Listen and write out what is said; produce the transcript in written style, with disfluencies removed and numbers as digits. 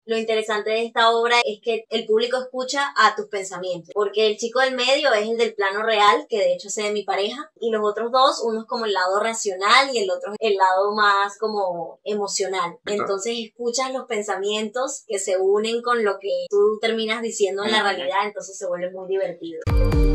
Lo interesante de esta obra es que el público escucha a tus pensamientos, porque el chico del medio es el del plano real, que de hecho es de mi pareja, y los otros dos, uno es como el lado racional y el otro es el lado más como emocional. Entonces escuchas los pensamientos que se unen con lo que tú terminas diciendo en la realidad, entonces se vuelve muy divertido.